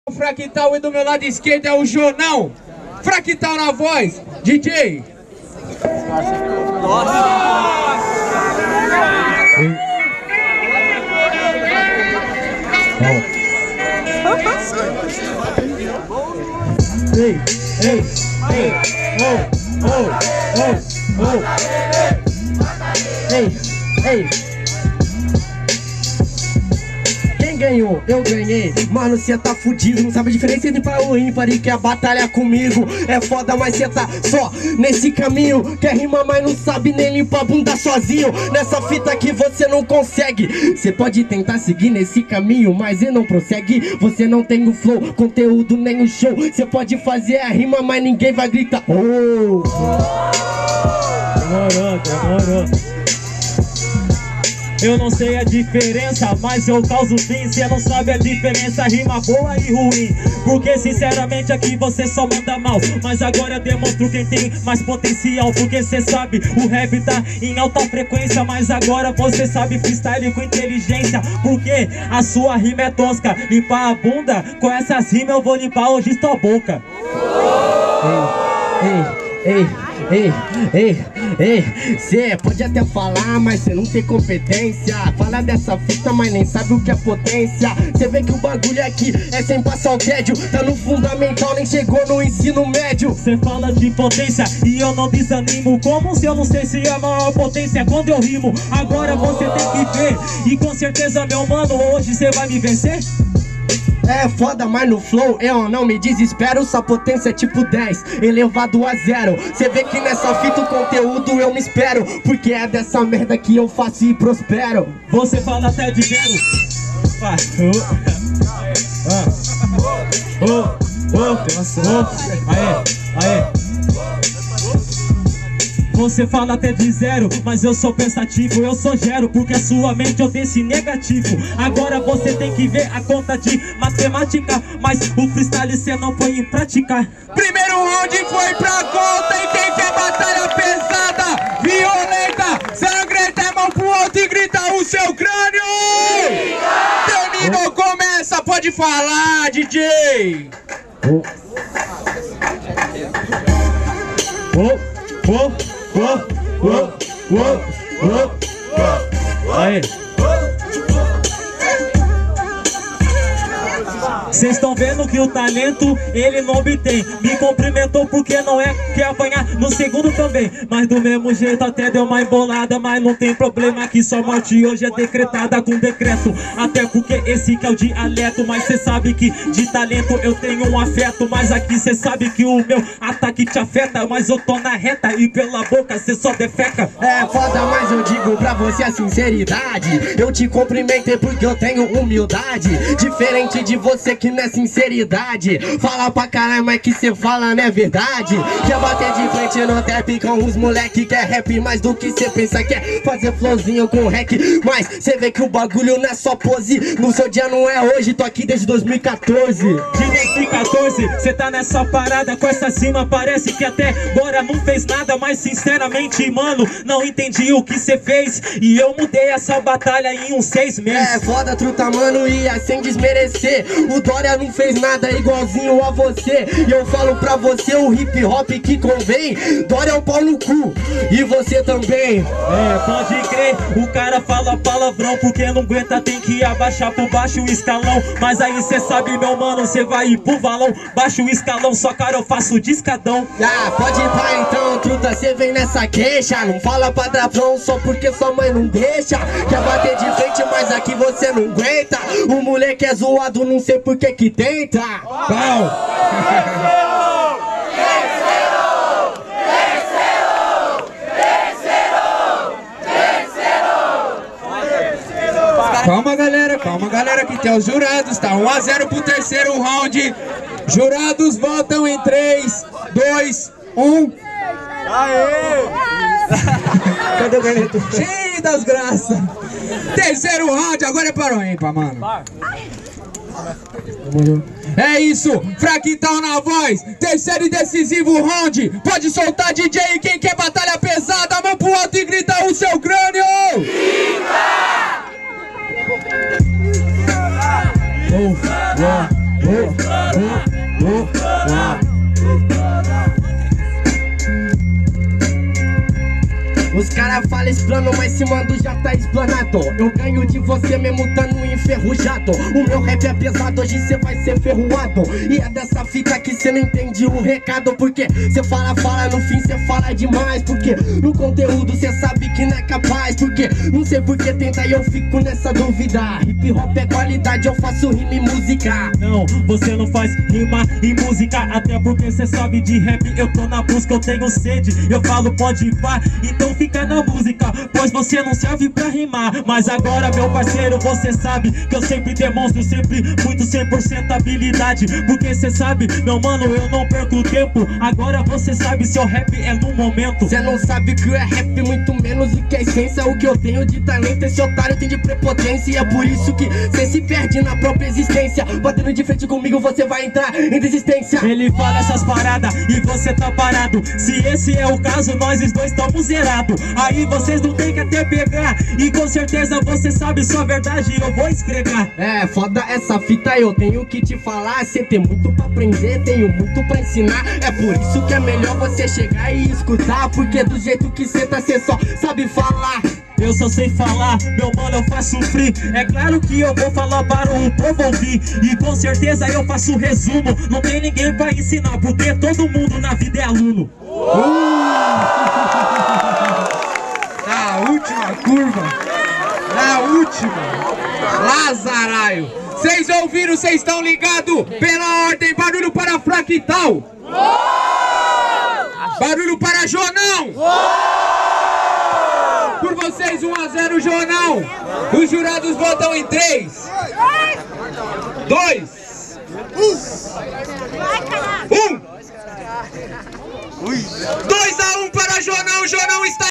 O Fractal e do meu lado esquerdo é o Jonão. Fractal na voz, DJ. Ei, ei, ei, oh, oh, oh, oh. Ei, ei. Quem ganhou? Eu ganhei. Mano, cê tá fudido, não sabe a diferença entre par ou ímpar e quer batalhar comigo. É foda, mas cê tá só nesse caminho. Quer rimar, mas não sabe nem limpar a bunda sozinho. Nessa fita que você não consegue. Cê pode tentar seguir nesse caminho, mas ele não prossegue. Você não tem o flow, conteúdo nem o show. Cê pode fazer a rima, mas ninguém vai gritar. Oh! Demorou. Eu não sei a diferença, mas eu causo sim. Cê não sabe a diferença, rima boa e ruim. Porque sinceramente aqui você só manda mal. Mas agora eu demonstro quem tem mais potencial. Porque cê sabe, o rap tá em alta frequência. Mas agora você sabe freestyle com inteligência. Porque a sua rima é tosca. Limpar a bunda, com essas rimas eu vou limpar hoje tua boca. Ei, cê pode até falar, mas cê não tem competência. Fala dessa fita, mas nem sabe o que é potência. Cê vê que o bagulho aqui é sem passar o tédio. Tá no fundamental, nem chegou no ensino médio. Cê fala de potência e eu não desanimo. Como se eu não sei se é a maior potência quando eu rimo. Agora você tem que ver. E com certeza, meu mano, hoje cê vai me vencer? É foda, mas no flow eu não me desespero. Sua potência é tipo 10, elevado a 0. Cê vê que nessa fita o conteúdo eu me espero. Porque é dessa merda que eu faço e prospero. Você fala até de zero. Aê. Você fala até de zero, mas eu sou pensativo, eu sou gero, porque a sua mente eu desse negativo. Agora você tem que ver a conta de matemática, mas o freestyle cê não põe em prática. Primeiro round foi pra conta e quem quer batalha pesada, violenta, sangrenta, mão pro alto e grita o seu crânio. Terminou, começa, pode falar, DJ. Aê. Cês estão vendo que o talento ele não obtém. Me cumprimentou porque não é quer apanhar no segundo também. Mas do mesmo jeito até deu uma embolada. Mas não tem problema que sua morte hoje é decretada com decreto. Até porque esse que é o dialeto. Mas cê sabe que de talento eu tenho um afeto. Mas aqui cê sabe que o meu ataque te afeta. Mas eu tô na reta e pela boca cê só defeca. É foda, mas eu digo pra você a sinceridade. Eu te cumprimentei porque eu tenho humildade. Diferente de você que não é sinceridade. Fala pra caralho, mas que cê fala não é verdade. Quer bater de frente no trap com os moleque. Quer rap mais do que cê pensa. Quer fazer flowzinho com rec. Mas cê vê que o bagulho não é só pose. No seu dia não é hoje, tô aqui desde 2014. De 2014, cê tá nessa parada com essa cima. Parece que até agora não fez nada. Mas sinceramente, mano, não entendi o que cê fez. E eu mudei essa batalha em uns 6 meses. É foda, truta, mano, e sem desmerecer. O Dória não fez nada igualzinho a você. E eu falo pra você o hip hop que convém. Dória é um pau no cu, e você também. É, pode crer, o cara fala palavrão porque não aguenta, tem que abaixar por baixo o escalão. Mas aí cê sabe, meu mano, cê vai ir pro valão. Baixa o escalão, só cara eu faço discadão. Ah, pode ir pra então, truta, cê vem nessa queixa. Não fala palavrão só porque sua mãe não deixa. Quer bater de frente, mas aqui você não aguenta. O moleque é zoado, não sei por que tenta. Calma galera, que tem os jurados, tá 1 a 0 pro terceiro round. Jurados votam em 3, 2, 1. Aê! Cadê o garoto? Cheio das graças. Terceiro round, agora é para o ímpar, mano. É isso, Fractal na voz. Terceiro e decisivo round. Pode soltar, DJ, quem quer batalha pesada, mão pro alto e grita o seu crânio. Os cara falam explano, mas se mando já tá explanado. Eu ganho de você mesmo tando enferrujado. O meu rap é pesado, hoje cê vai ser ferroado. E é dessa fita que cê não entende o recado. Porque cê fala, no fim cê fala demais. Porque no conteúdo cê sabe que não é capaz. Porque não sei por que tenta e eu fico nessa dúvida. Hip hop é qualidade, eu faço rima e música. Não, você não faz rima e música. Até porque cê sabe de rap, eu tô na busca, eu tenho sede. Eu falo pode ir pá, então fica na música, pois você não serve pra rimar. Mas agora, meu parceiro, você sabe que eu sempre demonstro, sempre muito 100% habilidade. Porque cê sabe, meu mano, eu não perco tempo. Agora você sabe, seu rap é no momento. Cê não sabe que é rap, muito menos do que a essência. O que eu tenho de talento, esse otário tem de prepotência. E é por isso que cê se perde na própria existência. Batendo de frente comigo, você vai entrar em desistência. Ele fala essas paradas e você tá parado. Se esse é o caso, nós os dois estamos zerados. Aí vocês não tem que até pegar. E com certeza você sabe sua verdade, eu vou esfregar. É, foda essa fita, eu tenho que te falar. Cê tem muito pra aprender, tenho muito pra ensinar. É por isso que é melhor você chegar e escutar. Porque do jeito que cê tá, cê só sabe falar. Eu só sei falar, meu mano, eu faço free. É claro que eu vou falar para o povo ouvir. E com certeza eu faço resumo. Não tem ninguém pra ensinar, porque todo mundo na vida é aluno. Na última curva, na última, Lazaraio. Vocês ouviram, vocês estão ligados? Pela ordem, barulho para Fractal. Barulho para Jonão. Por vocês, 1 a 0 Jonão. Os jurados votam em 3, 2, 1. 2 a 1 para Jonão. Jonão está